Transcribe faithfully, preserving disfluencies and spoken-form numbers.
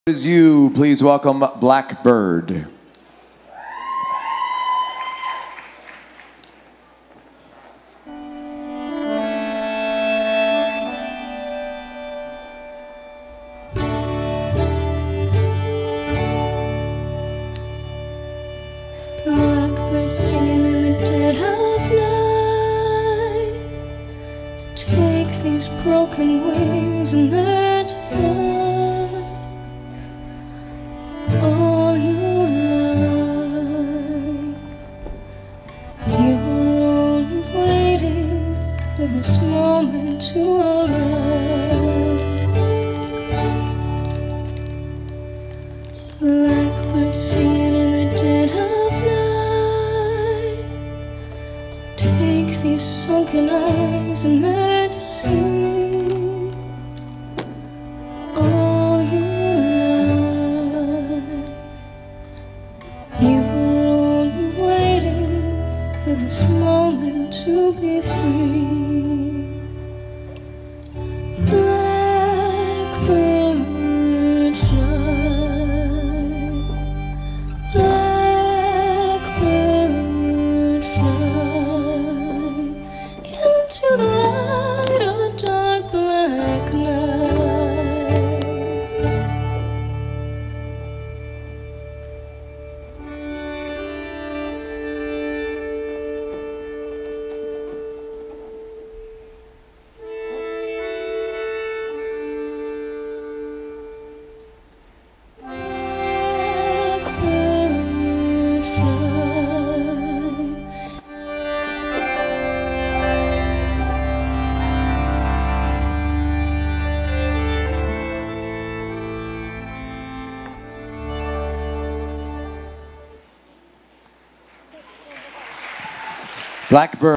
Is you, please welcome Blackbird. Blackbird singing in the dead of night. Take these broken wings and learn to fly. All your life, you were only waiting for this moment to arrive. Blackbird singing in the dead of night. Take these sunken eyes and learn to see. All your life, you were only waiting for this moment to be free. Blackbird fly, blackbird fly into the light of the dark black night. Blackbird.